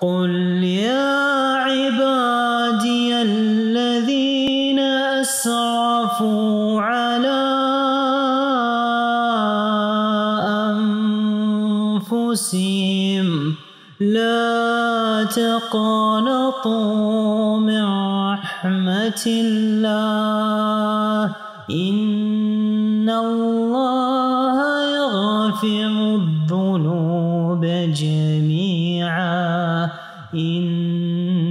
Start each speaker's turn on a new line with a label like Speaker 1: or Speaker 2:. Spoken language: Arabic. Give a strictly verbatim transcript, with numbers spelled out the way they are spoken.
Speaker 1: قل يا عبادي الذين أسرفوا على أنفسهم لا تقنطوا من رحمة الله إن الله يغفر الذنوب جميعا إن